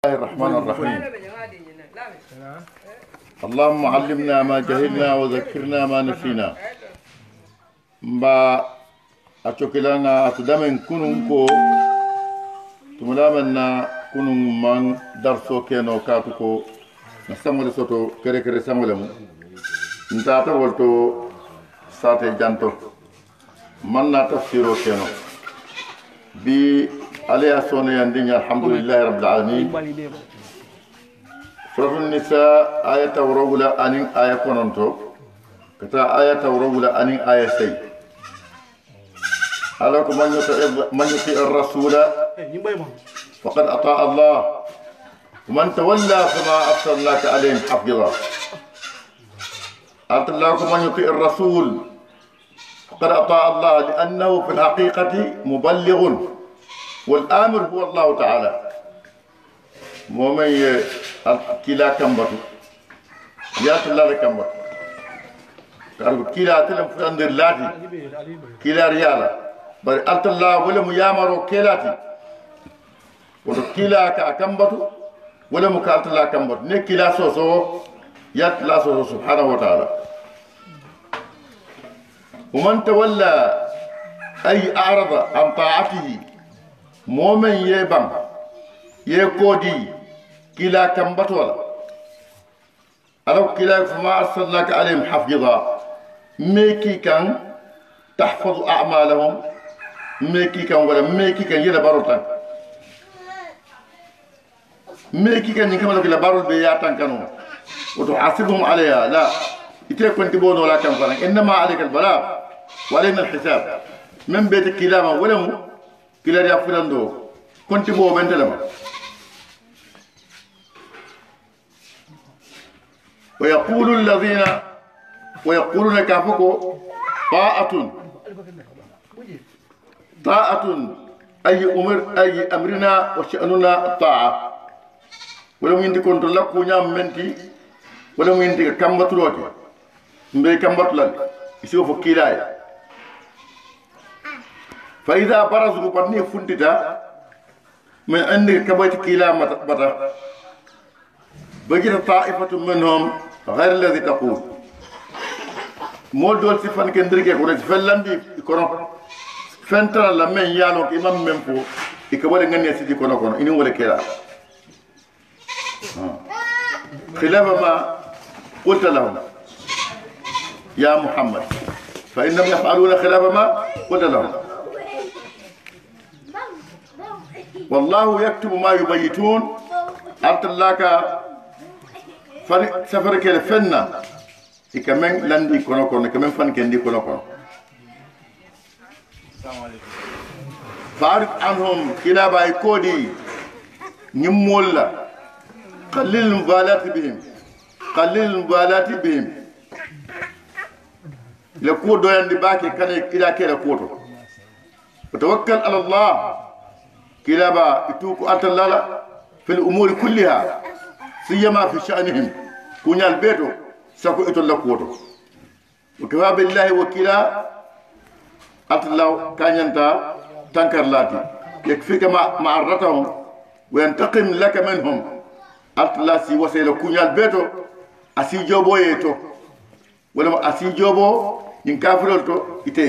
الرحمن الرحيم. اللهم علمنا ما جهلنا وذكرنا ما نسينا. مبا أتوكلنا أتدمن كنونكو تملامنا كنون من درسو كينو كاتوكو نسمو سوتو كري كري سمولمو نتاتا ولتو ساتي جانتو من تفسيرو كينو بي عليها سوني يندين الحمد لله رب العالمين. سورة النساء آية ورغلا أنين آية كونونتو كتا آية ورغلا أنين آية سي ألاكم من يطيع الرسول فقد أطاع الله ومن تولى فما أرسلناك عليهم حفظا. ألاكم من يطيع الرسول فقد أطاع الله لأنه في الحقيقة مبلغ والآمر هو الله تعالى. مومي كلا كمبتو يا تلا كمبتو كارو كلا تلم فندر لاتي كلا ريالا بر الله ولا ميامرو كلاتي ولا كلا كمبتو ولا مكالت الله كمبتو ني كلا سوسو يا تلا سوسو سبحانه وتعالى. ومن تولى أي أعرض عن طاعته مومن يبام يكودي كلا كمبتولا ألو كلا فما أرسلناك عليهم حفظا ميكي كان تحفظ أعمالهم ميكي كان ولا ميكي كان يلا باروتان ميكي كان يكملوا كلا بارول بياتان كانوا وتحاسبهم عليها لا يتكون تبون ولا كم فلان إنما عليك البلاغ وعلينا الحساب من بيت كلامه ولا مو كلا يا فلان كنت بو بنت لما ويقولون كافكو طاعة أي أمرنا وشأننا الطاعة ولم يندكون تلقوا نعم منتي ولم يندك كم بطلوتي مبي كم بطلال يسوفوا كلاي فإذا برزوا بدني فندتا من عندك كبيت كلا متا بجد طائفة منهم غير الذي تقول مول دول سفن كندريك يقول فلان دي يكون فنتر لما يالوك إمام منفو يكبر عن يسيدي كنا إنه ولا كلا خلاف ما قلت لهم يا محمد فإنهم يفعلون خلاف ما قلت لهم والله يكتب ما يبيتون أرتلاك سفر كلا فنا كمان لندي كنا كمان فن كندي كنا فارق عنهم كلا بايكودي نمولا قلل المبالاة بهم لكود دوين باكي كان كلا كلا كودو وتوكل على الله كلا با يتوكو أنت لا في الأمور كلها سيما في شأنهم كونيا البيتو سكو إتولكوتو وكفى بالله وكيلا أنت الله كان ينتا تنكر لاتي يكفيك معرتهم وينتقم لك منهم أنت الله سي وسيل كونيا البيتو أسي جوبو يتو ولما أسي جوبو ينكافرتو إتي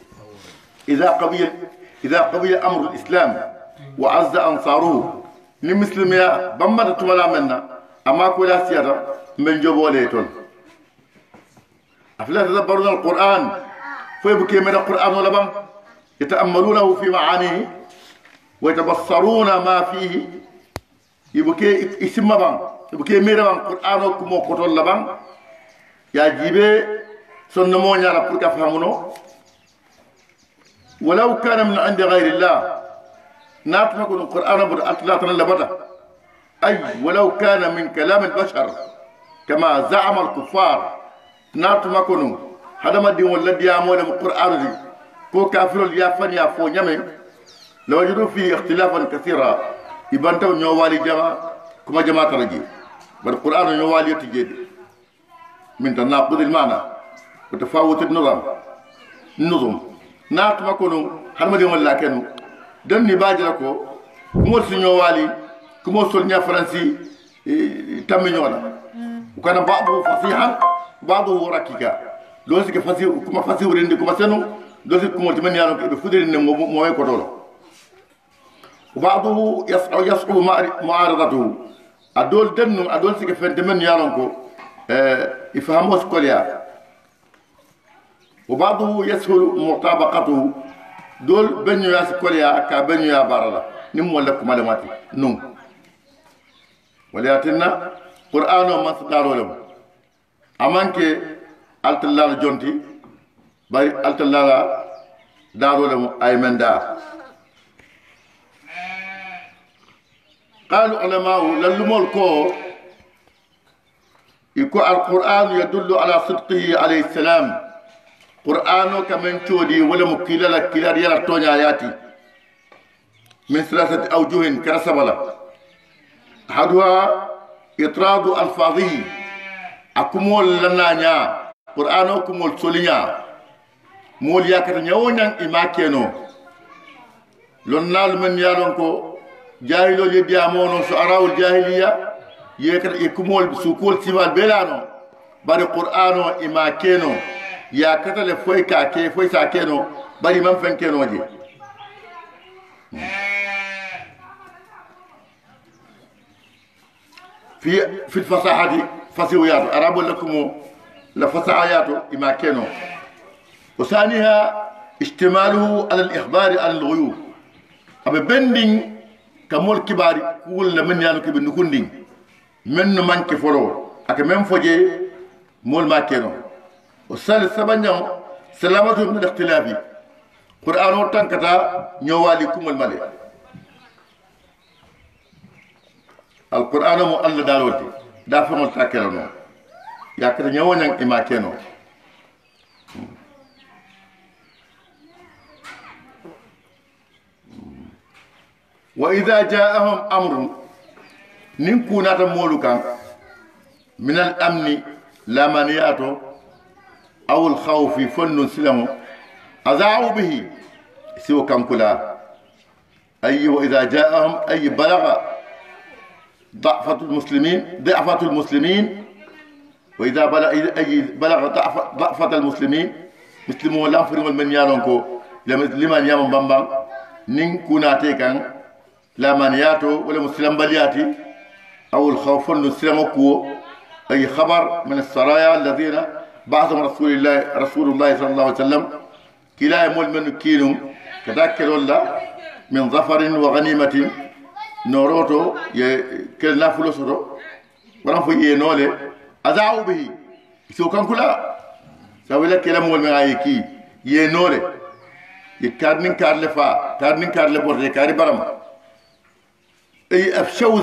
إذا قبل أمر الإسلام وعز أنصاره لمسلم يا بمدة تملا منا أما كلا سيارة من جبوا ليتون أفلا تدبرون القرآن فيبكي من القرآن ولا بم يتأملونه في معانيه ويتبصرون ما فيه يبكي اسم بم يبكي ميرا بم القرآن كمو كتول لبم يا جيبي سنمون يا رب فهمونه ولو كان من عند غير الله ناتمكن القرآن بأطلاطنا لبدا أي ولو كان من كلام البشر كما زعم الكفار ناتمكن هذا ما دين ولا ديامون من القرآن دي كو كافر اليافن يافو نيامين لو وجدوا فيه اختلافا كثيرا يبانتو نيوالي جما كما جماعة رجي بل القرآن نيوالي تجد من تناقض المعنى وتفاوت النظم ناتمكن هذا ما دين ولا كانوا دني باجركو مول سنيوالي كما سولنيا فرنسي تمنيولا وكان بعضه فصيحا بعضه ركيكا لوسك فصيح كما فصيح ورندي كما سنو لوسك كما تمني يالو بفدر موي كوتولو وبعضه يصعب معارضته أدول دنو أدول سك فندمن يالونكو يفهموا سكوليا وبعضه يسهل مطابقته دول بنيو يا سكوليا كبنيو يا بارلا نمو لكم معلوماتي نو ولياتنا قرآن ما صداروا لهم أمانك ألت الله جونتي باي ألت الله داروا لهم أي من دا قالوا علماء للمول كو يكو القرآن يدل على صدقه عليه السلام قرآن كمن تودي ولا مكيلا لك كلا ريال تونيا آياتي من ثلاثة أوجه كرسبلا أحدها إطراد ألفاظه أكمل لنا نيا قرآن أكمل سوليا مول ياكر نيونا إماكينو لنال من يالونكو جاهلو يديامونو سعراو الجاهلية يكمل سكول سيمال بلانو باري قرآن إماكينو يا كتل فوي كاكي فوي ساكينو باري من فنكينو جي في الفصاحة فصيويات أرابو لكم لفصاحيات إما كانوا وثانيها اشتماله على الإخبار عن الغيوب أبي بندين كمول كباري كل من يانو كبير نكوندين من من كفرو أك من فوجي مول ما كانوا والثالث سبعين سلامته من الاختلاف قرآن تنكتا نيواليكم الملك القرآن مو الله دارولتي دافع متاكلونو يا كده نيوان إما كانوا وإذا جاءهم أمر نكون مولوكا من الأمن لا منياته أو الخوف فن سلمه أذاعوا به سوى كم كلا أي وإذا جاءهم أي بلغ ضعفة المسلمين وإذا بلغ ضعفة المسلمين مسلمون لا فريم من يالونكو لمن يامن بامبام نين كوناتي كان لا منياتو ولا مسلم بلياتي أو الخوف نسلمكو أي خبر من السرايا الذين بعثهم رسول الله صلى الله عليه وسلم كلا يمول من كينو كذاك الله من ظفر وغنيمة نوروتو كلا فلوسو ولا في ينولي أذاعوا به سو كان كلا سوي لك كلام مول من عيكي ينولي يكارنين كارلفا كارنين كارلبورتي كاري برام أي أفشوا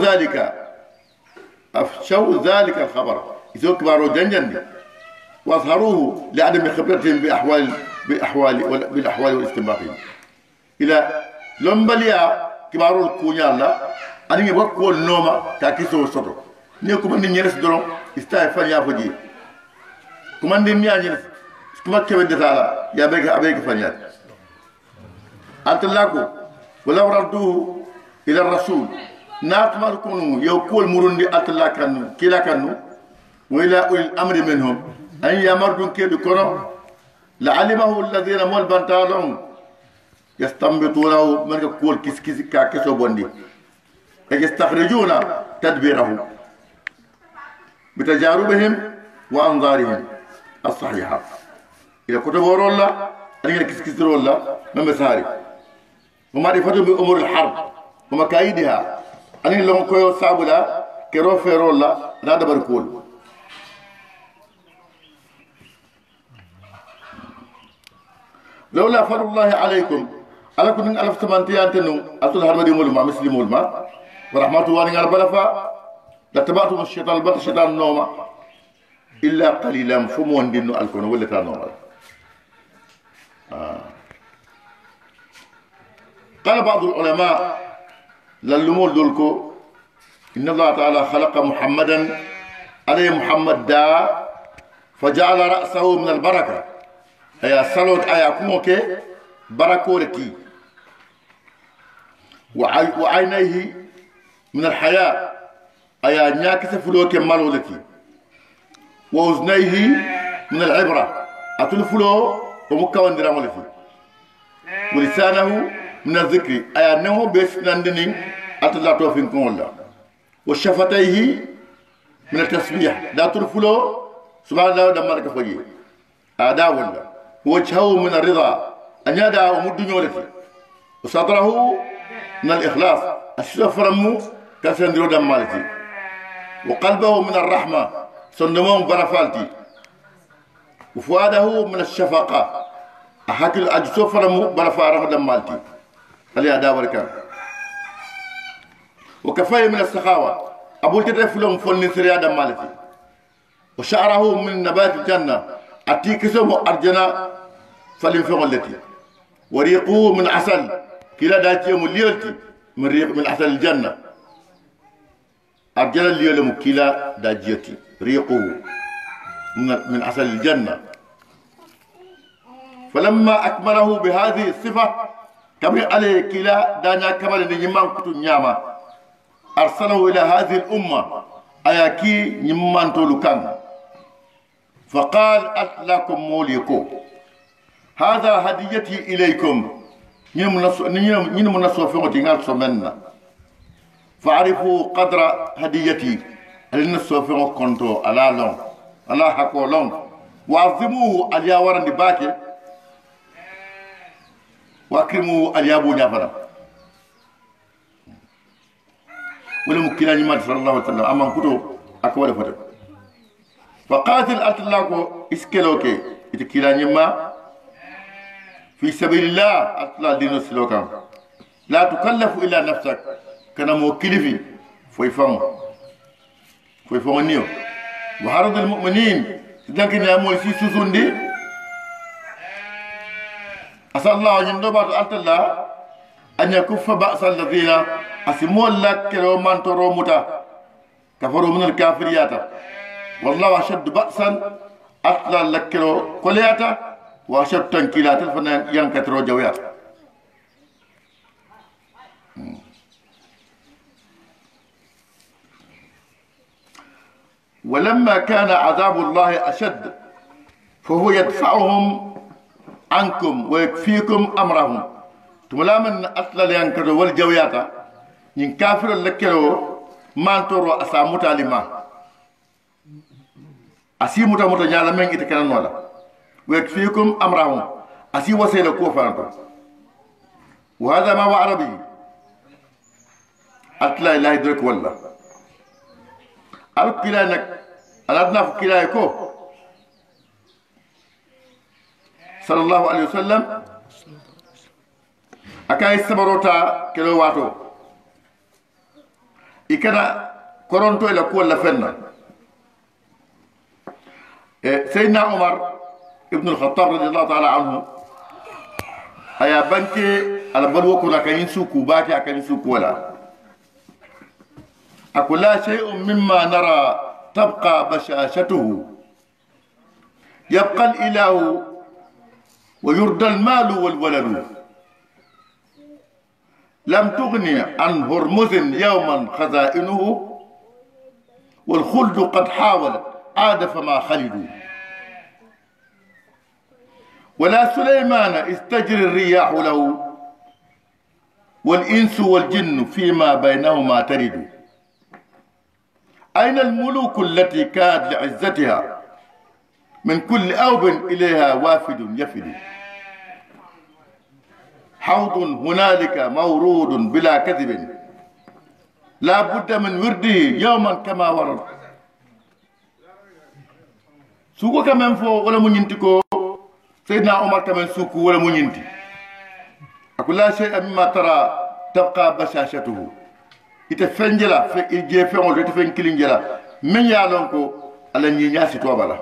ذلك الخبر يسوق كبارو جنجن واظهروه لعدم خبرتهم بالاحوال والاستنباطين الى لومباليا كبارو الكونيا الله اني بوكو نوما كاكيسو سوتو نيكو من نيرس درون استاي فان يا فجي كمان دي نيا كما كبد تعالى يا بيك ابيك فانيات انت لاكو ولو ردوه الى الرسول ناتمر كونو يوكول مروندي اتلا كانو كلا كانو وإلى أولي الأمر منهم أن يمردون كيف كنو لعلمه الذين مول بنتالون يستنبطونه من كل كيس كاكسو بوندي يستخرجون تدبيره بتجاربهم وأنظارهم الصحيحة إذا كتبوا رولا أن كيس رولا من مساري ومعرفتهم بأمور الحرب ومكايدها أن لهم كيو سابلا كيرو فيرولا لا دبر كول لولا فضل الله عليكم على كن ألف تمانتيان تنو أتول هرمدي مولما مسلم مولما ورحمته واني على بلفا لتبعتم الشيطان البط الشيطان النوم إلا قليلا فمون دينو الكون ولا تنوم قال بعض العلماء للمول دولكو إن الله تعالى خلق محمدا عليه محمد دا فجعل رأسه من البركة أي صلوت أي أكموك بركولتي وعينيه من الحياة أيا ناكس فلوك مالولتي وأذنيه من العبرة أتل فلو ومكوان درامولتي ولسانه من الذكر أيا نمو بيس نندنين أتلا توفين كون وشفتيه من التسبيح لا ترفلو سبحان الله دمارك فجي أدا ولا وجهه من الرضا أن يدع ومد نولتي وصدره من الإخلاص السفرمو كسندرو دمالتي وقلبه من الرحمة صندمون برفالتي وفؤاده من الشفقة أحكي أجسفرمو برفاره دمالتي هل أدا وركان وكفاية من السخاوة أبو تدفلهم فلن سريا دمالتي وشعره من نبات الجنة أتيكسهم أرجنا فلنفهم التي وريقه من عسل كلا داتيهم الليلتي من ريق من عسل الجنة أرجنا الليل كلا داجيتي ريقه من عسل الجنة فلما أكمله بهذه الصفة كما عليه كلا دانا كمال نجمان كتو نياما أرسله إلى هذه الأمة أياكي نمان تولكان فقال أتلاكم موليكو هذا هديتي إليكم نين منسو في متنال سمنا فعرفوا قدر هديتي النسو في كنتو على لون على حكو لون وعظموه الياورن باكي واكرموه اليابو جافرا ولم كلا نيمات صلى الله عليه وسلم أما كتو أكبر فتو فقاتل أتلاكو إسكيلوكي إتكلا نيما في سبيل الله أتلا دينو سلوكا لا تكلف إلا نفسك كان موكلفي فيفهم نيو وحرض المؤمنين تدنك نعمل سي سوسون دي أسأل الله جندوبات أتلا أن يكف بأس الذين أسمول لك كلو من ترو متى كفروا من الكافريات والله أشد بأسا أطلع لك كلو كلياتا وأشد تنكيلات الفنان ينكترو جويات ولما كان عذاب الله أشد فهو يدفعهم عنكم ويكفيكم أمرهم تملا من أطلع ينكترو والجوياتا ينكافر لك كلو من ترو أساموتا لما أسي موتا موتا نيالا من إتكنا نولا ويكفيكم أمرهم أسي وسيلة كوفانتو وهذا ما هو عربي أطلع لا يدرك والله ألق كلاينك ألدنا في كلايكو صلى الله عليه وسلم أكاي سبروتا كيلوواتو إكنا كورونتو إلى كولا فنّا سيدنا عمر ابن الخطاب رضي الله تعالى عنه أيا بنكي على بلوكو لكن سوكو باكي أكن سوكو ولا أقول لا شيء مما نرى تبقى بشاشته يبقى الإله ويرضى المال والولد لم تغني عن هرمز يوما خزائنه والخلد قد حاولت عاد فما خلدوا ولا سليمان استجري الرياح له والإنس والجن فيما بينهما ترد أين الملوك التي كاد لعزتها من كل أوب إليها وافد يفد حوض هنالك مورود بلا كذب لا بد من ورده يوما كما ورد سوكو كمان فو ولا منينتكو سيدنا عمر كمان سوكو ولا منينتي أقول لا شيء مما ترى تبقى بشاشته يتفنجلا في الجيفون يتفن كلينجلا من يعلمكو على نياسي توابلا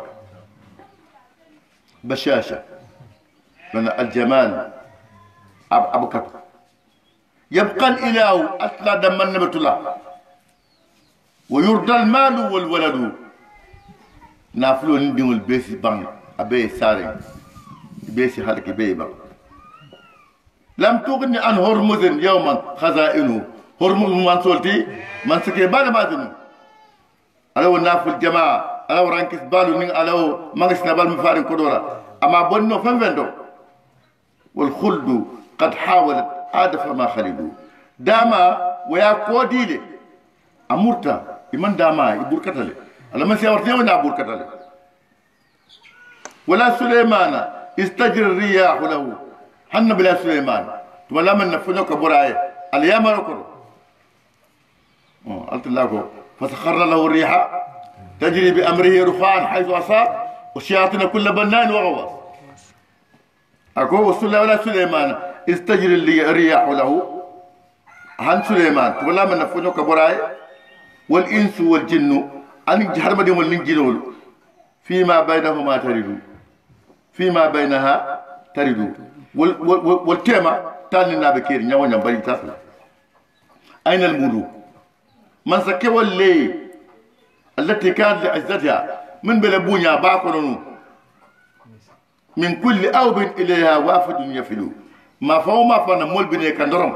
بشاشة من الجمال أبكت يبقى الإله أطلع دم النبت الله ويرضى المال والولد نافلو نديم البيسي بان أبي ساري بيسي حالك بي بان لم تغني عن هرمز يوما خزائنه هرمز من سولتي man sike bala madunu alaw naful jamaa alaw rankis balu ning alaw mangis na bal mi farin ko dora ama bonno fam vendo wal khuldu qad hawalat adafa ma khalidu dama waya kodile amurta iman dama iburkatale ala man sewarte wona burkatale wala sulaymana istajri riyah lahu hanna bila sulayman wala man nafunoka buraye al yamarako قلت الله فسخر له الريح تجري بأمره رخاء حيث أصاب والشياطين كل بنان وغواص أكو وصل ولا سليمان استجري الرياح له عن سليمان ولا من نفذك براي والإنس والجن أن جهر مديم الإنجيل فيما بينهما تردو فيما بينها تردو والتيمة تاني بكير نيوان ينبغي تصل أين الملوك من سكوا اللي التي كانت لعزتها من بلبونيا باقرنوا من كل أوب إليها وافد يفلو ما فهو ما فانا مول بني كندرم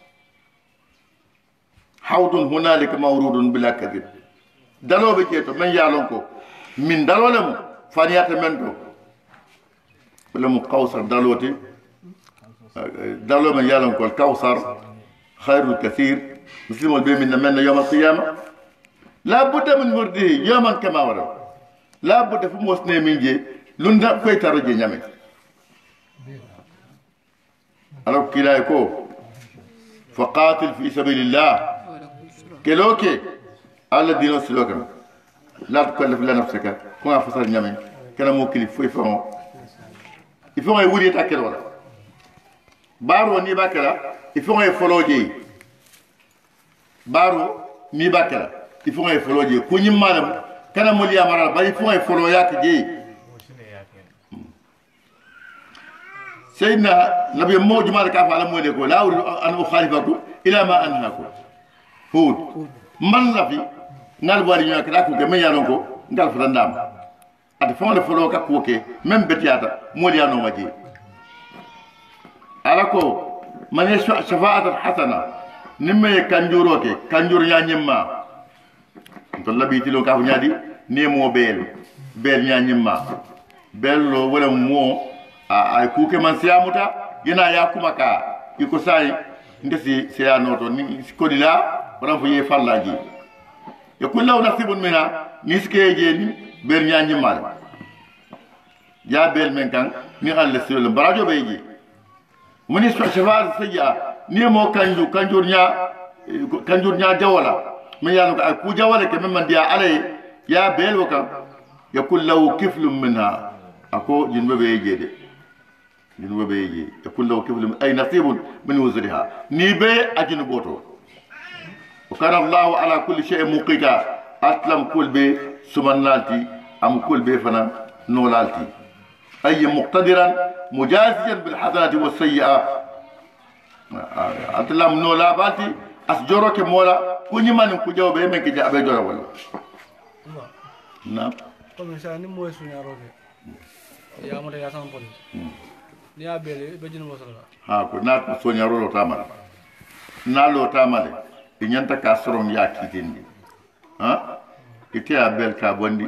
حوض هنالك مورود بلا كذب دلو بكيتو من يالونكو من دلو لم فانيات منتو ولم قوصر دلوتي دلو من يالونكو الكوثر خير الكثير مسلم البيمن من يوم القيامة لا بد من ورده يوما كما ورد لا بد في موسني من جي لندا كوي ترجي نيامي ألو كلا يكو فقاتل في سبيل الله كلوكي على الدين سلوكا لا تكلف لنفسك كما فصل نيامي كان موكلي فوي فهم يفهم يولي تاكل ولا بارو ني باكلا يفهم يفولوجي baro mi bakala il faut ngay folo je ko nyim manam kana mo liya maral bari faut ngay folo yak je sayyidina nabi mo jumal ka fa ala mo le ko la uridu an ukhalifakum ila ma anhaakum hud man la fi nal bari ñu ka ko gem yalon ko ngal fa ndam at faut le folo ka ko ke même betiata mo liya no ma je ala ko man yashfa shafa'atan hasana nimme kanjuro ke kanjur nya nyimma to labi tilo ka nyaadi nemo bel nya nyimma bello wala mo ay kuke man siamuta gina ya kuma ka iko sai ndesi siano to ni ko dila wala fo ye fallaji ya kullu nasibun mina niske je ni bel nya nyimma ya bel men kan ni Allah sirul barajo beji muni shafar sayya ni mo kanjur nya jawala min yanu ka ku jawala ke men dia alay ya bel waka yakul law kiflum minha ako jinbe be jede yakul law kiflum ay nasibun min wuzriha ni be ajinu boto wa kana allah ala kulli shay'in muqita atlam kul be sumanalti am kul be fana nolalti ay muqtadiran mujaziyan bil hasanati was sayyi'at atlam no la bati as joro ke mola ku nyimani ku jawbe men ke jabe joro wala na ko men sa ni moy sunya roke ya mo ya sam pon ni abele be jinu mo sala ha ko na ko sunya ro tamale na lo tamale inyanta ka soron ya kitindi ha ite abel ka bondi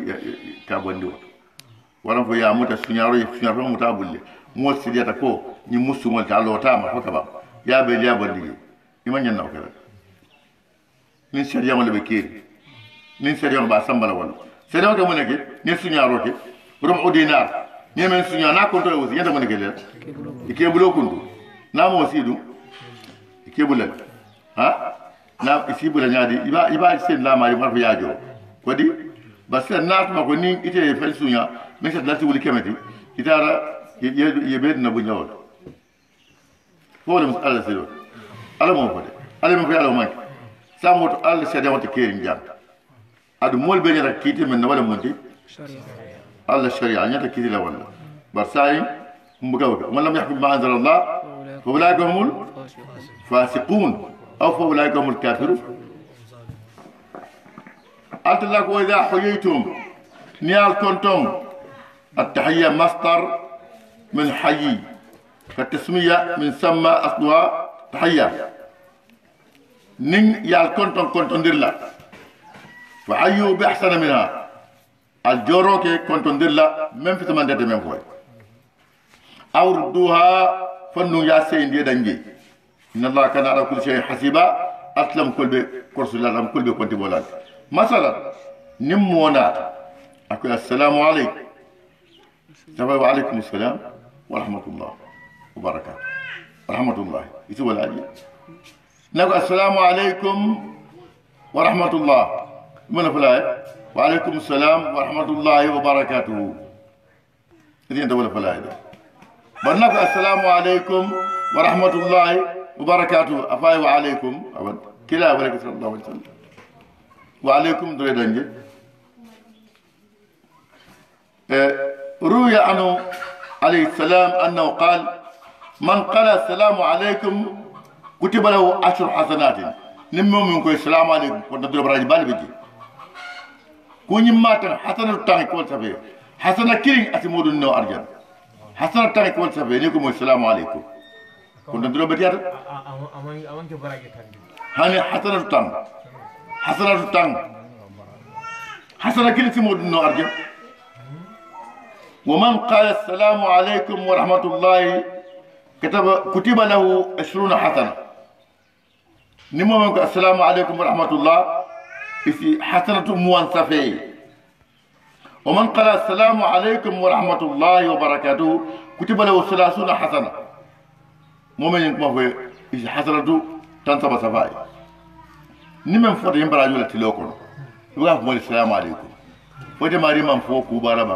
wala fo ya muta sunya ro muta bulle mo sidiyata ko ni musumo ta lo tama ko kaba ya be ya bondi iman nyanna ko ni seriya mo le bekiri ni seriya ba sambala wala seriya ko mo neke ni sunya ro ke rubu dinar ni men sunya na ko to wusi yata mo neke le ike bulo kundu na mo sidu ike bulal ha na isi bula nyaadi iba sen la mari marfa yaajo kodi basen natuma ko ni ite fel sunya men set lati wuli kemeti itara ye bedna bu nyawol fo le musalla selo ala mo fode ala mo yalla mo samoto alla sede wonte keri njam adu mol be nyata kiti men wala monti alla sharia nyata kiti la wala barsai mbuga man lam yahkum ma anzal allah fa ulaika humul fasiqun أو فأولئك هم الكافرون قالت لك وإذا حييتم نيال كنتم التحية مصدر من حيي فالتسمية من سمى أصلها تحية نين يال كونتون دير لا فأيو بأحسن منها الجورو كي كونتون دير لا ميم في تمان ديت ميم فوي أو ردوها فنو يا سين دي دنجي إن الله كان على كل شيء حسيبا أسلم كل بكرس الله لم كل بكونتي بولاد مثلا نمونا أقول السلام عليكم وعليكم السلام ورحمة الله وبركاته ورحمة الله يسوى العجيب نقول السلام عليكم ورحمة الله من فلاي وعليكم السلام ورحمة الله وبركاته إذن دولة فلاي برناك السلام عليكم ورحمة الله وبركاته أفاي وعليكم أبد كلا ولك صلى الله عليه وسلم وعليكم دريدنجي روي عنه عليه السلام أنه قال من قال السلام عليكم كتب له 10 حسنات نمو منكم السلام عليكم كنت ندرب راجل بالي بيجي كوني ماتن حسنة تاني كول سفيه حسنة كيرين أتمود النو أرجان حسنة تاني كول سفيه نيكم السلام عليكم كنت ندرب بتيار هاني حسنة تاني حسنة كيرين أتمود النو أرجان ومن قال السلام عليكم ورحمة الله كتب له 20 حسنة نمو منك السلام عليكم ورحمة الله في حسنة موانسفة ومن قال السلام عليكم ورحمة الله وبركاته كتب له 30 حسنة مؤمن ينكم في حسنة تنصب صفاي نمن فوت ينبرا جولة تلوكم يقول لكم السلام عليكم فوت ماري من فوق وبارما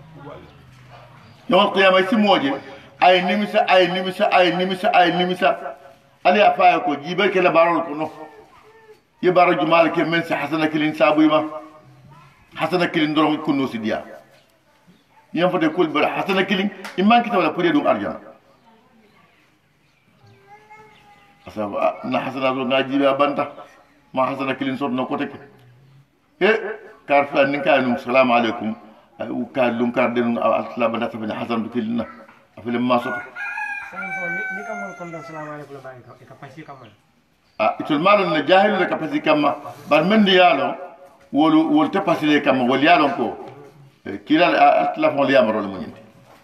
يوم القيامة يسموجي أي نمسا ali afaya ko jibe ke la barol ko no ye baro jumal ke men si hasana kilin sabu ma hasana kilin dorom ko no sidia yam fode kul bar hasana kilin imman ki tawla pure dum arjana asaba na hasana do na jibe banta ma hasana kilin sot no kote ke e kar fa nin ka num assalamu alaikum u ka lum kar den asla banda fa hasan kilin afile ma soto itul malon na jahilu le kapasi kama bar men dialo wol te pasile kama wol yalon ko kila atla fon liyamaro le munyindi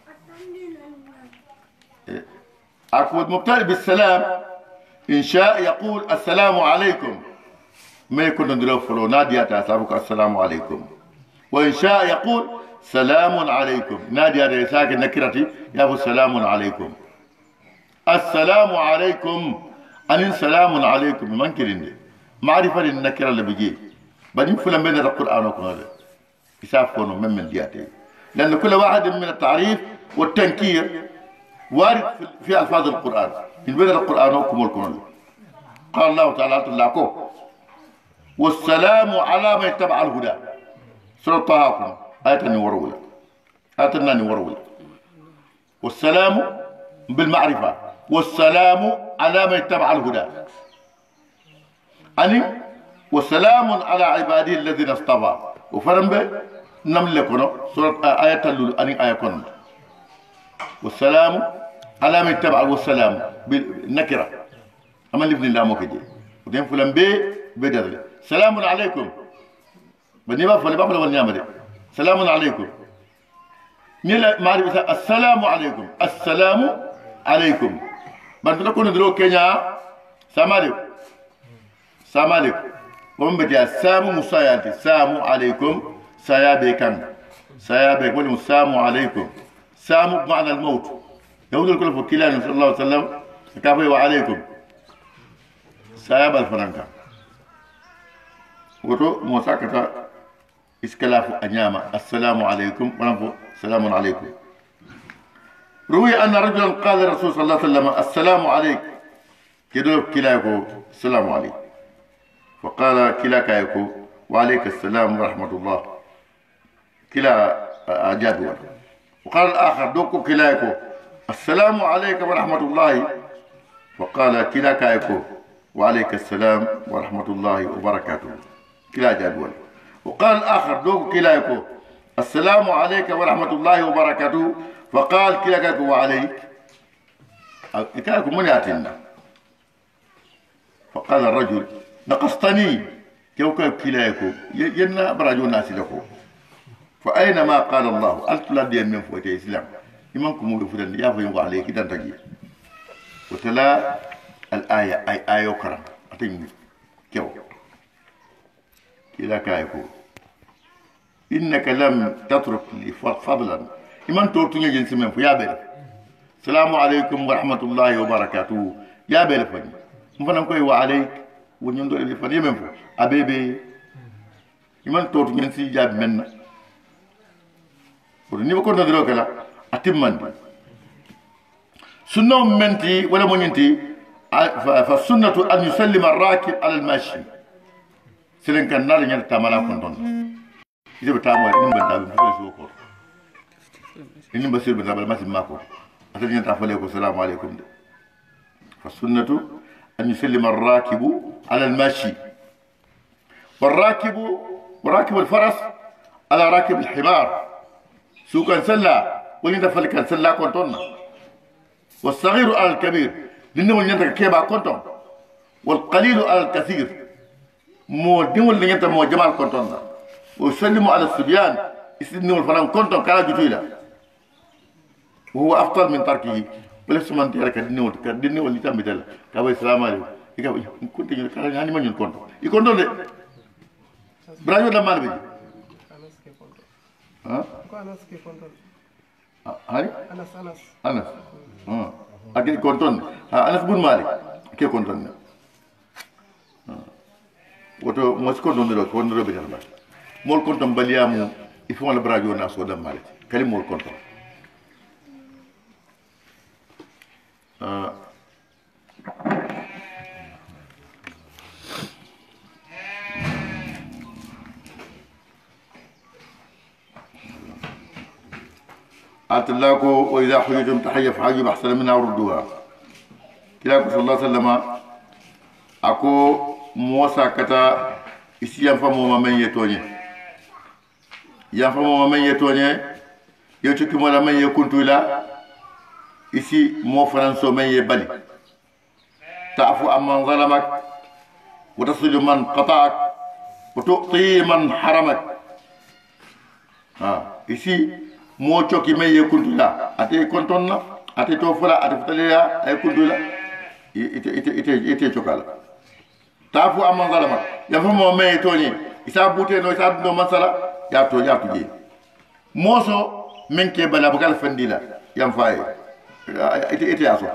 أقول مبتدئ بالسلام إن شاء يقول السلام عليكم ما يكون ندرو فلو نادية تاسابك السلام عليكم وإن شاء يقول سلام عليكم نادية رساك نكرتي يقول سلام عليكم السلام عليكم أن سلام عليكم من كريندي معرفة النكرة اللي بيجي بعدين فلان بين القرآن وكذا يسافرون من دياتي لأن كل واحد من التعريف والتنكير وارد في ألفاظ القرآن من بين القرآن وكم القرآن قال الله تعالى لكم والسلام على من اتبع الهدى سورة طه آية ورولا آية ورولا والسلام بالمعرفة والسلام على من اتبع الهدى أني والسلام على عباده الذين اصطفى وفرم به نملكنا سورة آية اللول أني آية كنت والسلام على من اتبع والسلام بالنكرة أما اللي ابن الله موكجي ودين فلان بدر سلام عليكم بدي ما فلان بفلان والنعمة سلام عليكم نيلا معرفة السلام عليكم السلام عليكم بعد لكم ندرو كينيا سلام عليكم سلام عليكم ومن بدي السلام مسايانتي السلام عليكم سيابيكم سيابيك ولم السلام عليكم سلام بمعنى الموت يقول الكل في كلام صلى الله عليه وسلم كافي وعليكم سياب الفرنكا وتو مساكتا اسكلاف انياما السلام عليكم ونفو السلام عليكم روي أن رجلا قال للرسول صلى الله عليه وسلم السلام عليك كدو كلاكو السلام عليك فقال كلاكايكو وعليك السلام ورحمة الله كلا أجاب وقال الآخر دوكو كلاكو السلام عليك ورحمة الله فقال كلاكايكو وعليك السلام ورحمة الله وبركاته كلا أجاب وقال الآخر دوكو كلاكو السلام عليك ورحمة الله وبركاته فقال كلاكاكو وعليك كلاكو من ياتينا فقال الرجل نقصتني كيوكا كلايكو ينا براجو ناس لكو فأينما قال الله ألت لا دين من فوت الإسلام إمامكم مولفدن يا فيم عليك دنتجي وتلا الآية أي آية أخرى أتين كيو كلا كايكو إنك لم تترك لي فضلا إمام تورتني جنس من فيا بير السلام عليكم ورحمة الله وبركاته يا بير فني مفنم كوي وعليك ونيندو اللي فني من فو أبيبي إمام تورتني جنس جاب منا وني بكون ندرو كلا أتمنى سنة منتي ولا منتي فالسنة أن يسلم الراكب على الماشي سلين كان نار ينال تامالا كنتون إذا بتامل إنهم بنتابع بقول سوكور إنهم بسير بنتابع ما سماكو أتري نتعفليكم السلام عليكم فالسنة أن يسلم الراكب على الماشي وراكب الفرس على راكب الحمار سوكا سلا ولين فلك سلا كنتون والصغير على الكبير لأنه ينتك كيبا كنتم والقليل على الكثير مو دول اللي ينتك مو جمال كنتم ويسلموا على الصبيان يسلموا الفرام كنتم كلا جتويلا وهو أفضل من تركه وليس من تيارك الدنيا واللي تم بدل كابا السلام عليكم يقول كنت يقول يعني من يكون يكون ده برايو لما نبي ها هاي أنس أكيد كونتون أنس بن مالك أكيد كونتون وتو مسكو دوندرو بيجان باش مول كونتون باليامو يفون البراجو ناس ودم مالك كلام مول كونتون أتلاكو وإذا حييتم تحية فحيوا بأحسن منها وردوها كلاكو صلى الله عليه وسلم أكو موسى كتا إسي ينفمو من يتوني ينفمو من يتوني يوتكي مولا من يكونتو لا إسي مو فرنسو من يبالي تعفو عمن ظلمك وتصل من قطعك وتؤطي من حرمك إسي mo choki me ye kundula ate kontonna ate to fula ate futaleya ay kundula ite chokala tafu amman zalama ya famo me toni isa bute no isa do masala ya to je moso menke bala bakal fandila yam fay ite aso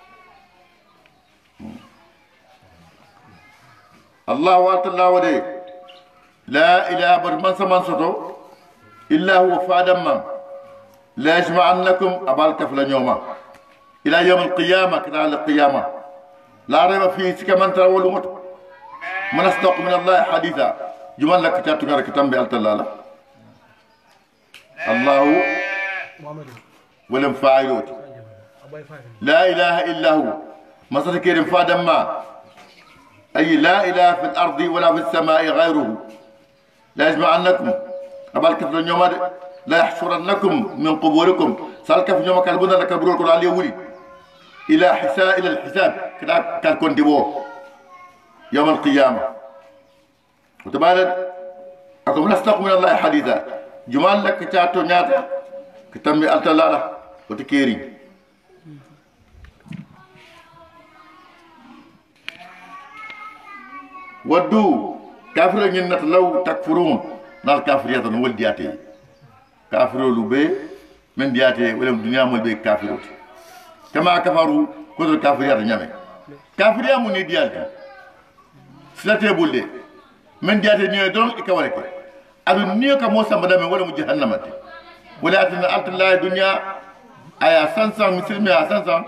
Allah wa ta'ala wa la ilaha illa man saman soto illa huwa fadamma لا يجمعنكم أبالك في اليوم إلى يوم القيامة كتاب القيامة لا ريب فيه كمن ترى ولمت من أصدق من الله حديثا جمال لك كتاب كتاب بألت الله الله ولم فاعلوت لا إله إلا هو مصر كريم فادما أي لا إله في الأرض ولا في السماء غيره لا يجمعنكم أبالك في اليوم لا يحشرنكم من قبوركم سالك في يوم كالبونا لكبروا كل عليه ولي إلى الحساب كذا كالكون ديبو يوم القيامة وتبارك أكم نستق من الله حديثا جمال لك كتاتو نياتا كتمي ألتلالا وتكيري ودو كافر ينت لو تكفرون نال كافريات نول دياتي كافروا لبي من دياتي ولا الدنيا مول بي كافروا كما كفروا كل الكافريات نيامي كافريا موني ديالتي سلاتي بولدي من دياتي نيو دون اكوالك ادو نيو كا موسى مدام ولا جهنم ولا اتنا الت الله الدنيا ايا سانسان مسلمي يا سانسان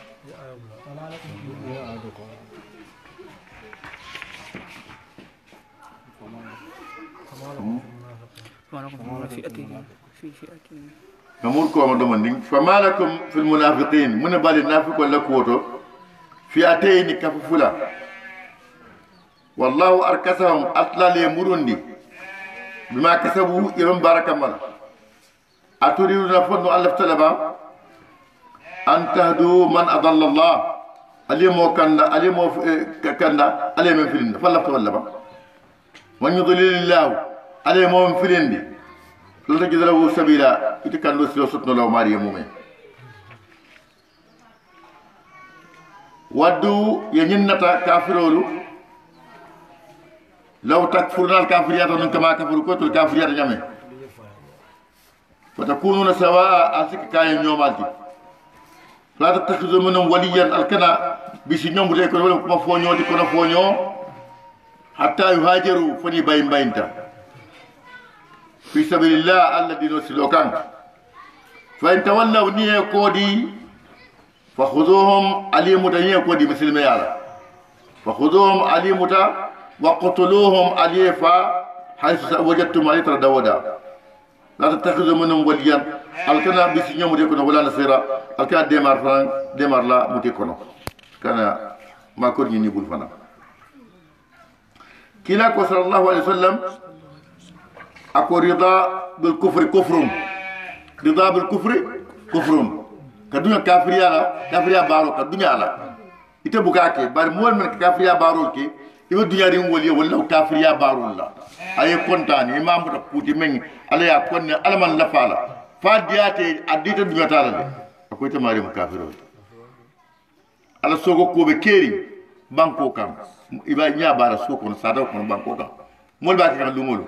نمر كوما دوماندين فما لكم في المنافقين من بالي نافق ولا كوتو فئتين كففلا والله اركسهم اطلع لي بما كسبوا يوم بارك الله أتريدون فن ألف تلبا أن تهدوا من أضل الله alimo kanda alimo kanda alimo filin falla walla ba man yudlilillahu alimo filindi la tajidlahu sabila itikando silo sotno law mariya mumen waddu yenyinata kafirolu law takfuruna alkafiriyata kama kafaru kotul kafiriyata nyame فتكونون سواء أسك كاين يوم ألتي لا تتخذوا منهم وليا الكنا بسنيوم بدي يكون ولا كم فونيو دي كنا فونيو حتى يهاجروا فني باين باينتا في سبيل الله الذي نسلوكان فإن تولوا نية كودي فخذوهم علي متنية كودي مثل ما يعلم فخذوهم علي متا وقتلوهم علي فا حيث وجدتم علي تردودا لا تتخذوا منهم وليا الكنا بسنيوم بدي يكون ولا نصيرا الكنا ديمار فران ديمار لا متكونو كان ما كون ينيبول فنا كلا صلى الله عليه وسلم أكو رضا بالكفر كفر رضا بالكفر كفر كدنيا كافريا بارو كدنيا لا يتبوكاكي بار مول من كافريا بارو كي يبو دنيا ريم ولي ولا كافريا بارو لا أي كونتاني إمام بتقولي من على يا كون على من لفالا فادياتي أديت الدنيا تالا أكو يتماري مكافرون على سوق كوبي كيري بانكو كام iba nya bara soko no sada ko banko ka mol ba ka lumolo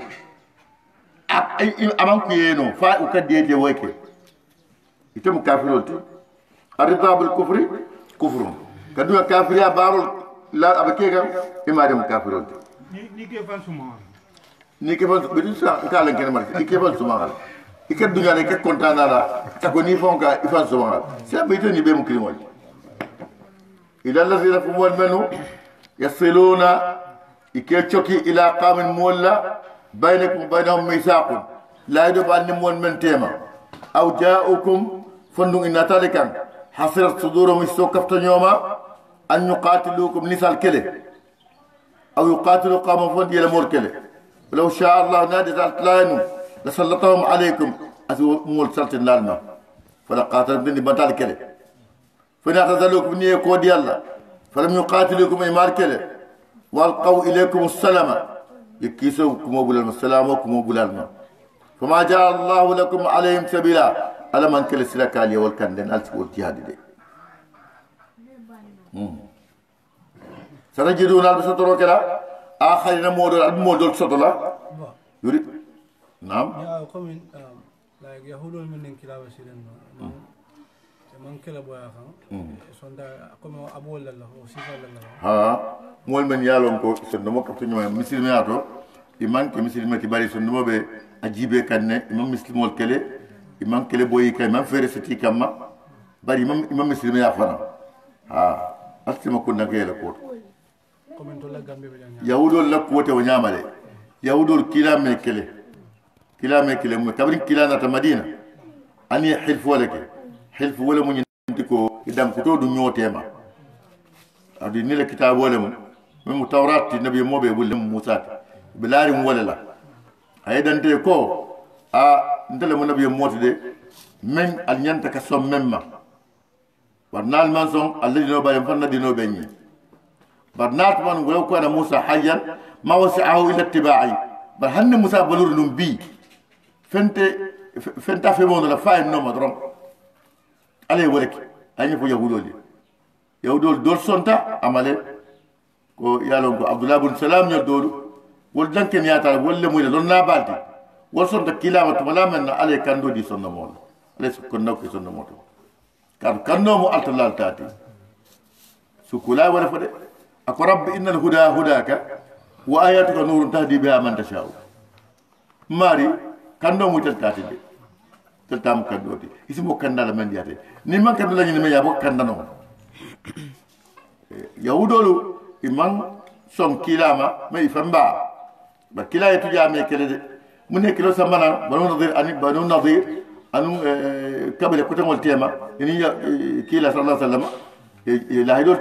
aman ku yeno fa u ka dede woyke itam kafirol ti arida bil kufri kufrun kadu kafiriya barul la abake ga imade mu kafirol ti ni ke fan suma ni ke fan bi sa ka lan ken mar ni ke fan suma ikat dunya ne ke kontana la ta ko ni fon ka ifan suma sa be to ni be mu krimol ila allazina kum wal manu يصلون يكيتشوكي إلى قام مولا بينكم وبينهم ميثاق لا يدب أن نمون من تيما أو جاءكم فندق إن تالكا حصرت صدورهم السوكفت يوما أن يقاتلوكم نسال كله أو يقاتلوا قام فند إلى مول كله ولو شاء الله نادي ذات لاينو لسلطهم عليكم أسو مول سلطن لالما فلا قاتل بني بطال كله فنعتذلوكم نيه كودي الله فلم يقاتلكم إمار كله والقوا إليكم السلام يكيسوكم وبلالما السلام وكم وبلالما فما جاء الله لكم عليهم سبيلا ألا من كل سلكالي والكندن ألسك والجهاد دي سنجدون البسطر كلا آخرين مودول سطلا يريد نعم يا قوم لا يهودون من كلا وسيلن من كلا بويا خان sonda comme abol la o sifa la ha mol men yalon ko sonno mo kapto nyama muslimi ato iman ke muslimi ti bari sonno be ajibe kanne imam muslimol kele imam kele boyi kay man fere seti kamma bari imam muslimi ya fana ha astima ko nake la ko comme to la gambe be yahudol la ko te o nyamale yahudol kila me kele mo kabrin kila na ta madina ani hilfu wala mo ko idam ko to du nyotema adi ni le kitab wala mu tawrat nabi mo be bulle musa bilari wala la aydante ko a ndele mo nabi moti de men al nyanta ka som memma barnal man son alladhi no bayam fanna dino benyi barnat man wala ko na musa hayyan ma wasi'ahu ila ittiba'i bar hanne musa balur num bi fenta fe mo la fay no madron ale woleki añi fo yahudol dol sonta amale ko yalon ko abdullah ibn salam ñol dolu wol danken yatal wolle moy don na balti wol sonta kilama to wala men ale kando di sonno mo ale ko nawke sonno mo to kan kanno mo altalal tati sukula wala fode ako rabbi innal huda hudaka wa ayatuka nurun tahdi biha man tashau mari kando mo tati de tam kandoti isimo kandala men yate ni man kandala ni me yabo kandano yahudolu iman son kilama me ifamba ba kila yetu jame kele de mun kilo samana banu nadir anu kabele ko tangol tema ni kila sallallahu alaihi wasallam la hidol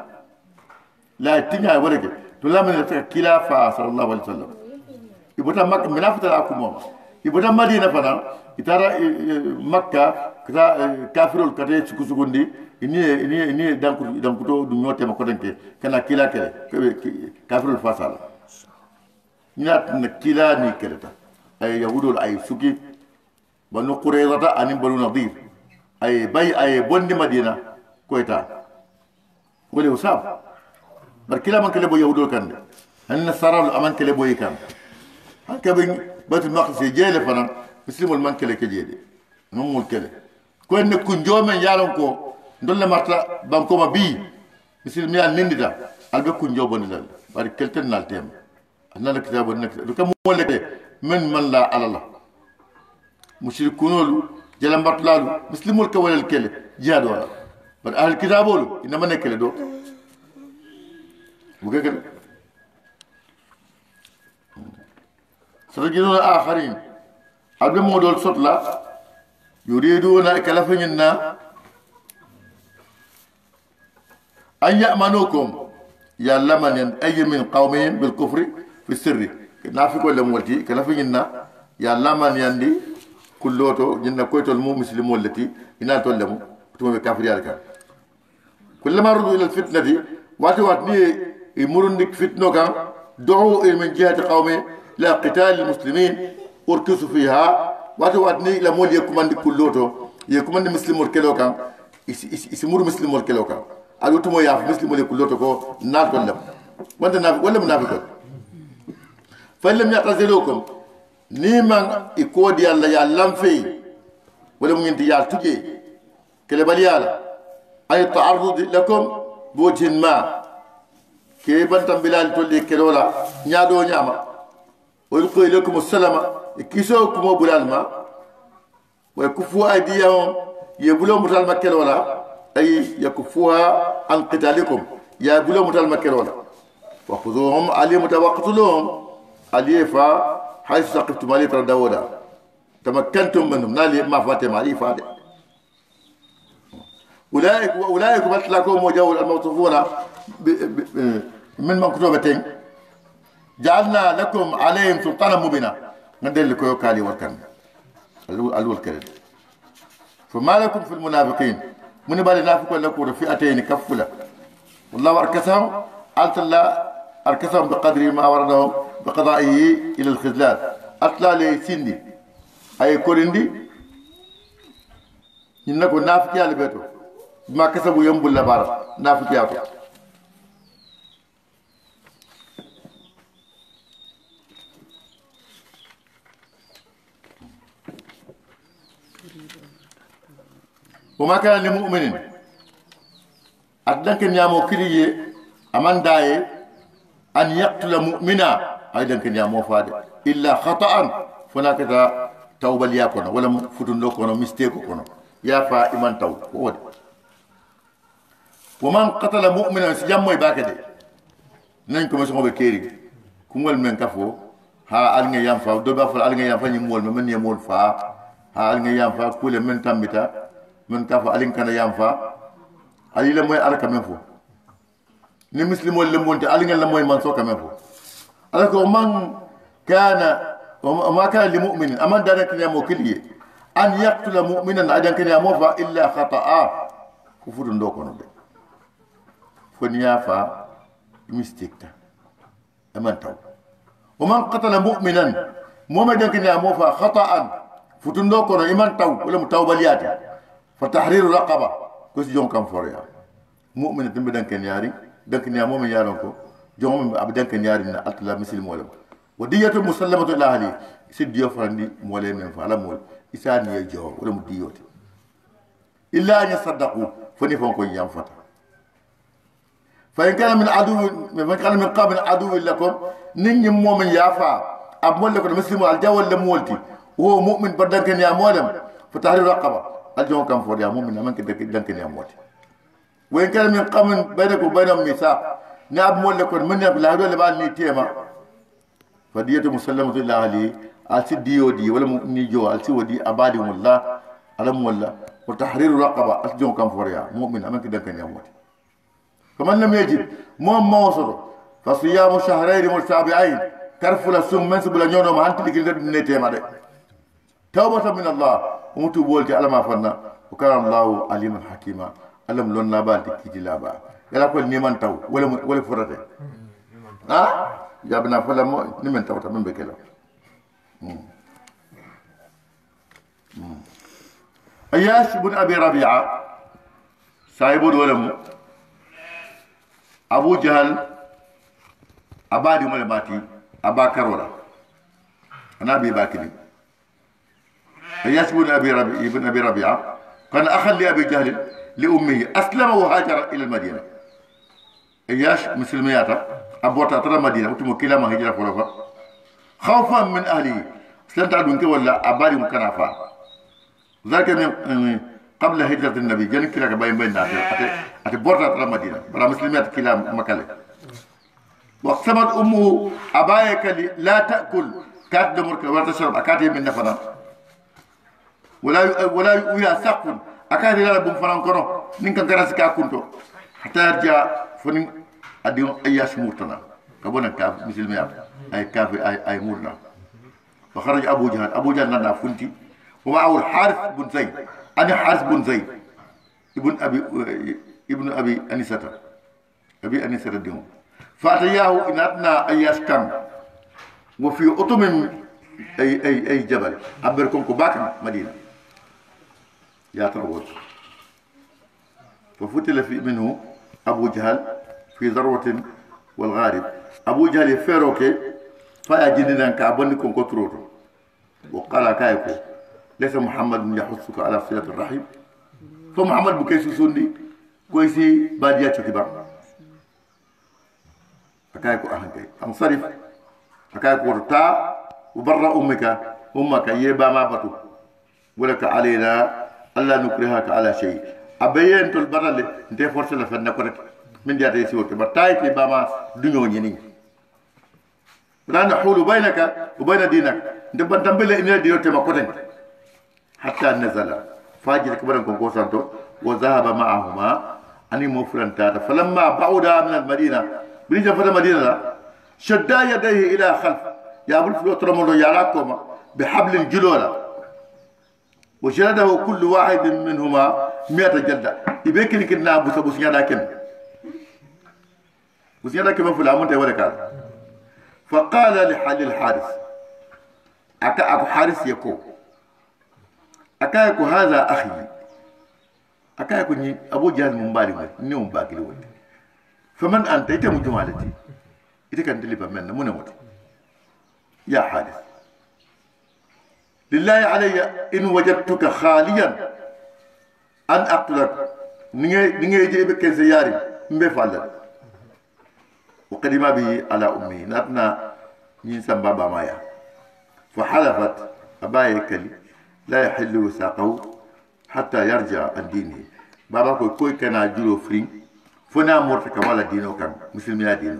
tinya wala ke to la men kila fa sallallahu alaihi wasallam ibota mak minafata akum ibota madina fana itara makka kata kafirul kate sukusugundi ini dankuto du nyote ma kodanke kana kila kele kafirul fasal nyat na kila ni keleta ay yahudul ay suki banu quraydata anin banu nadir ay bay ay bondi madina koyta wala usab bar kila man kele bo yahudul kan an nasaral aman kele boy kan hakabe batul maqdis jele fana muslimul man kele ke jede nomul kele ko ne ku njome yaron ko ndolle marta banko ma bi muslim ya nindita albe ku njobo ni dal bari kelten nal tem anna kitabu nek do kam wolete men man la alala mushrikun jela mbatlalu muslimul ka walal kele jihad wala bar ahl kitabul inama nekele do بوكل سرجلون آخرين قبل مودول سطلا يريدون كلفنا أن يأمنوكم يا لمن أي من قومهم بالكفر في السر نافق ولا مولتي كلفنا يا لمن يندي كلوتو جنة كويتو المو مسلمون التي ينال تولمو تمام كافر يالك كلما ردوا إلى الفتنة دي وات ني يمرنك فتنة كان دعوا من جهة قومه لا قتال المسلمين وركزوا فيها واتني لمول يكمن كلوتو يكمن مسلم وركلو كان يسمور مسلم وركلو كان قالوا تمو يا مسلم وركلوتو كو نار كلهم وانت نافق ولا منافق فإن لم يعتزلوكم نيمان يكود يالله يعلم في ولا من ينتي يالتجي كلباليالا أي تعرض لكم بوجه ما كي بنتم بلال تولي كلولا نيادو نياما ويلقي لكم السلام كيسوكم بلال ما ويكفوا أيديهم يبلو متال مكلولا أي يكفوها عن قتالكم يبلو متال مكلولا وخذوهم علي متوقتلهم علي فا حيث سقفتم علي تردودا تمكنتم منهم نالي ما فاتم علي فادي أولئك مثلكم وجو الموصوفون من مكتوبتين جعلنا لكم عليهم سلطانا مبينا ندل لكم يوكالي والكلام الأول كلام فما لكم في المنافقين من بالي نافق لكم فئتين كفلا والله أركسهم قالت الله أركسهم بقدر ما وردهم بقضائه إلى الخذلان أطلع لي سندي أي كورندي إنكم نافقين على بيته ما كسبوا ينبل لبارا نافقين وما كان لمؤمن أدنك نيامو كريه أمان داي أن يقتل مؤمنا أيضا كنيامو فاد إلا خطأ فناك توبة ليكونا ولا فتن لكونا مستيكو كونا يافا إيمان توب ومن قتل مؤمنا سجمو يباكدي ننكم مسمو بكيري كمول من كفو ها ألنغ ينفع دوبا فل ألنغ ينفع نمول من يمول فا ها ألنغ ينفع كل من تمتا من كفو ألنغ كان ينفع ألي لموي ألك منفو نمسلم ولمونت ألنغ لموي منسو كمنفو ألك وما كان لمؤمن أمان دارك يامو كليه أن يقتل مؤمنا أيضا كان ياموفا إلا خطأ كفر دوكونا بي فنيافا مستيكتا أمان تو ومن قتل مؤمنا مؤمنا كان ياموفا خطأ فتن دوكونا إمان تو ولا متوبلياتا فتحرير رقبة كوس جون كان فوريا مؤمن تنبدان كان ياري دان يا مؤمن يارونكو جون أبدان كان ياري من أطلع مسلم ولا ودية مسلمة إلى أهلي سيديو فرندي مولى من فعلا مول إساني يجوا ولا مديوت إلا أن يصدقوا فنفهم كون ينفط فإن كان من قبل عدو لكم نين مؤمن يافا أبمول لكم مسلم الجو ولا مولتي وهو مؤمن بدن كان يا مولم فتحرير رقبة الجو كان فور يا مؤمن أمان كدن كان يا مولتي وإن كان من قبل بينك وبينهم ميثاق نأبمول لكم من يبلغ ولا بعد نيتيما فدية مسلمة الله عليه ألسي ديو دي ولا نيجو ألسي ودي أبادي والله ألم والله وتحرير رقبة أسجون كم فريا مؤمن أمن كده كان يموت فمن لم يجد ما وصل فصيام شهرين متتابعين كرفل السم منسب لنيونو ما أنت اللي كده نيتي ما ده توبة من الله ومتو بولتي على ما فنا وكان الله عليما حكيما ألم لون لابا تكيتي لابا يلا كل نيمان تاو ولا فرته جابنا فلا مو نيمان تاو تمام بكلا أياس بن أبي ربيعة صاحب الولم أبو جهل أبادي ملباتي أبا كرولا أنا أبي باكري أياس بن أبي ربيعة كان أخا لأبي جهل لأمه أسلم وهاجر إلى المدينة إياش مسلمياتا أبوتا ترى المدينة وتم كلاما هجرة فرقا خوفا من أهله سلمت عدوك ولا أبالي مكنافا ذلك من قبل هجرة النبي جاني كلاك باين بين ناس أتي بورتا ترى المدينة بلا مسلميات كلا مكالي واقسمت أمه أبايك لا تأكل كات دمرك ولا تشرب أكاتي من نفنا ولا يؤويها سقف أكاد لا بوم فران كرو نين كان كراس كا كونتو حتى يرجع فنين أديون أياس مورتنا كبونا كاف مثل ما أي كاف أي مورنا فخرج أبو جهل نانا فنتي ومعه الحارث بن زيد أنا حارث بن زيد ابن أبي أنيسة الدين فأتياه إن أتنا أياس كان وفي أطم أي جبل أبركم كباك مدينة يا تروج ففتل في منه أبو جهل في ذروة والغارب أبو جهل يفروك فيا جنينا كابنكم كتروتو وقال كايكو ليس محمد يحثك على صلة الرحم فمحمد بكيس سندي كويسي بادية كبار أكايكو أهنكي انصرف أكايكو رتا وبرا أمك يبا ما بطو ولك علينا الله نكرهك على شيء أبين تول برال انت فرص لا فن كورك من جات يسوك برتاي في باما دنيو ني لا نحول بينك وبين دينك انت بنتمبل ان ديو تما كوتن حتى نزل فاجر كبرن كون سانتو وذهب معهما اني مفرنتا فلما بعد من المدينه بريجا في المدينه شد يديه الى خلف يا ابو الفلوت رمضو يراكما بحبل جلولا وجلده كل واحد منهما 100 جلدة يبكي كنا بوسيا لكن بوسيا لكن فلان من ولا كان فقال لحل الحارس أكا حارس يكو أكاكو هذا أخي أكاكو أبو جهل مبالغ نيوم باقي الولد فمن أنت إتم جمالتي إذا كان تلبى منا منوت يا حارس لله علي إن وجدتك خاليا أن أقتلك نيجي يجيبك كنزياري مبفعل وقدم به على أمي نتنا ينسى بابا مايا فحلفت أبايا كلي لا يحل وساقه حتى يرجع عن دينه بابا كوي كان جلو فرين فنا مرتك ولا دينه كان مسلمين دينه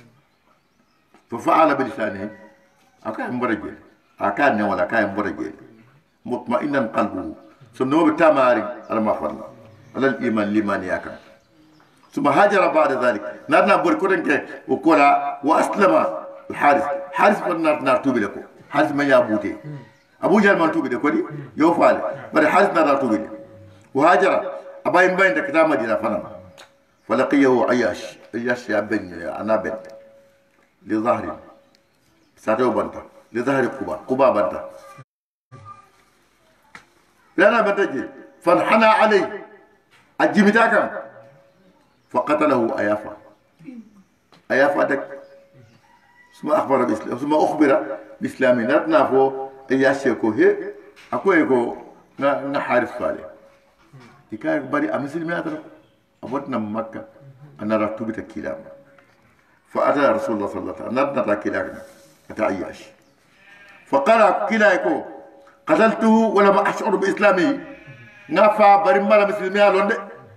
ففعل بلسانه أكان مرجل أكان ولا كان مرجل مطمئنا قلبه سنو بتاماري على ما فرنا على الإيمان لمن يكن ثم هاجر بعد ذلك نرنا بركورنك وكولا وأسلم الحارث فنار توبي لكو حارث ما يابوتي أبو جهل ما توبي لكو دي يوفال بل حارث نار توبي وهاجر أباين باين دكتام مدينة فنم فلقيه عياش يا بني أنا بنت لظهري ساتو بنتا لظهر قبا بنتا لا بنتجي فانحنى عليه الجمتاك فقتله أيافا دك ثم أخبر بإسلامي نتنا فو إياشيكو هي أكو يكو نحارس فالي تكايك بري أمسل مياتر أبوتنا مكة أنا رتوبة الكلام فأتى رسول الله صلى الله عليه وسلم نتنا كلام أتى عياش فقال كلايكو قتلته ولم أشعر بإسلامي نافع برمال مسلمي لون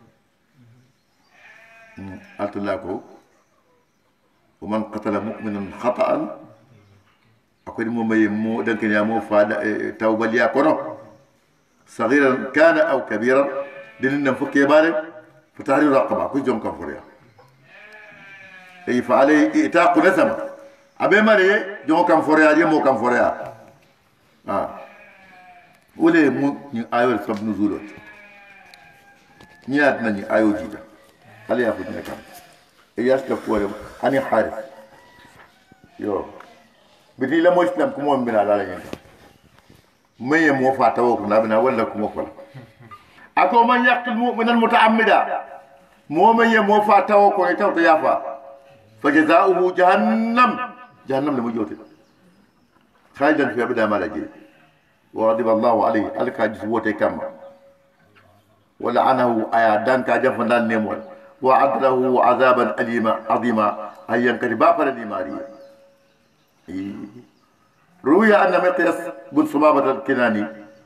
قلت لكم ومن قتل مؤمنا خطأ أقول مو دنكن يا مو فاد توبة ليا كونو صغيرا كان أو كبيرا ديننا فك يبارك فتحرير رقبة كل يوم كفريا أي فعليه إتاق نسمة أبي مري يوم كفريا يوم كفريا wole mu ni ayol sab nuzulo niat na ni ayo jida hal ya fudna kam e yaska ko ani harif yo bidi la mo islam ko mo mbina la yin maye mo fa tawo ko labina wala ko mo fala ako man yaqtul mu'mina muta'ammida mo maye mo fa tawo ko taw to yafa fa jazaohu jahannam le mo joti khalidan fi abada ma la jiri wa ghadiba Allahu alayhi alka jiswote kam wala anahu aya dan ka jafan dal nemol wa adlahu azaban alima azima ayyan kadiba fara limariya روي أن مقياس بن صبابة الكناني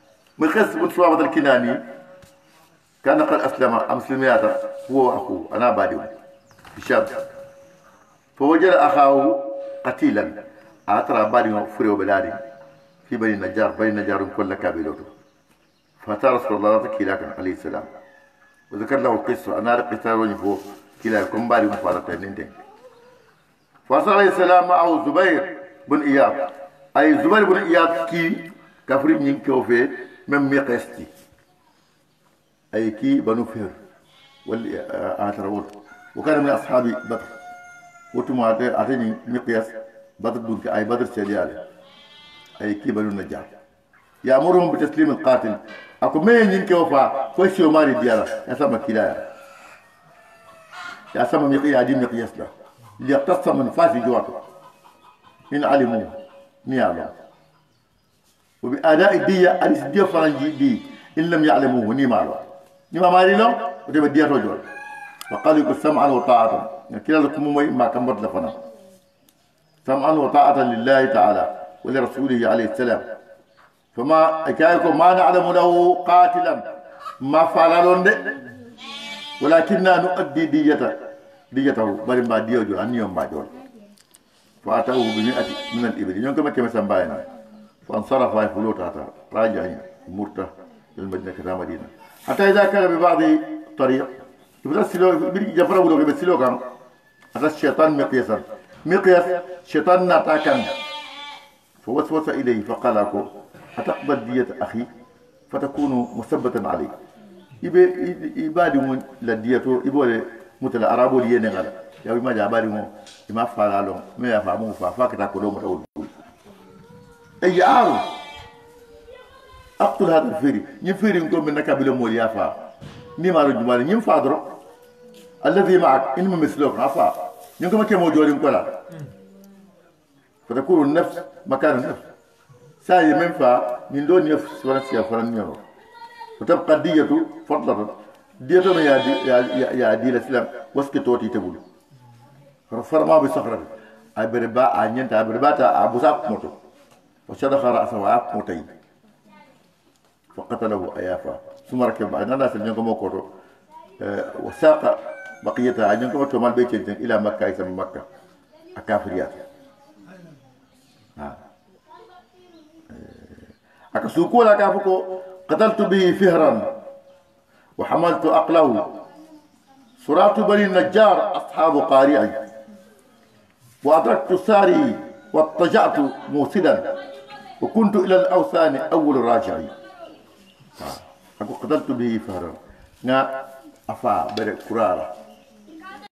كان قد أسلم أمسلميات هو وأخوه أنا بادئ في الشام فوجد أخاه قتيلا أترى بادئ فريو بلادي في بني النجار كل كابلوته فأتى رسول الله كلاك عليه السلام وذكر له القصة أنا قتال فوق كلاكم بادئ مفارقين فأرسل عليه السلام معه زبير بن إياب أي زبير بن إياب كي كفري من كوفي من ميقستي أي كي بنو فهر وكان من أصحاب بدر وتم أعطيني مقياس بدر دون أي بدر سيديالي أي كي بنو النجار يأمرهم بتسليم القاتل أكو مين ينكوفا فشيو ماري ديالا يسمى كلايا يسمى مقياس دي مقياس ده ليقتص من فاسي جواته إن علموا نيالهم وبأداء الدية أليس الدية فرنجي دي إن لم يعلموه نيمالو نيما مالي لو وتبقى الدية رجل وقالوا يقول سمعا وطاعة كلا لكم ما كان بدل فنا سمعا وطاعة لله تعالى ولرسوله عليه السلام فما أكايكم ما نعلم له قاتلا ما فعلون ولكننا نؤدي ديته بل ما ديوجو أن يوم ما جول فأتوه بمئة من الإبل يوم كما سنباينا فانصرف فلوتها راجعين مرته للمدينة كذا مدينة حتى إذا كان ببعض الطريق جفره لو بسلو كان هذا الشيطان مقياس شيطان ناتاكن فوسوس إليه فقال له أتقبل دية أخي فتكون مثبتا عليه يبادي من لديته يبغى مثل أرابو لينغلا يا ما جاباري مو ما فعلوا ما يفهموا فاكتا كلهم تقول أي عارو أقتل هذا الفيري ينفيري نقول من نكابل موليافا نيما رجمالي ينفادرو الذي معك إنما مثلوك عفا ينكم ما كان موجودين كلا فتكون النفس مكان النفس ساي منفع من دون نفس فرنسيا فرنيرو فتبقى ديته فضلا ديته يا دي الإسلام وسكتوتي تقول فرما بصخرة أبربا أنينتا أبرباتا أبو ساق موتو وشدخ رأسه وعاق موتين فقتله أيافا ثم ركب أنا لا سلجنكم موكورو وساق بقيتها أنكم تومال بيتين إلى مكة يسمى مكة أكافريات أكسوكو لكافكو قتلت به فهرا وحملت أقله صراط بني النجار أصحاب قارعي وأدركت ساري واضطجعت موسدا وكنت إلى الأوثان أول راجعي قتلت به فهرا نا أفا برك كرارة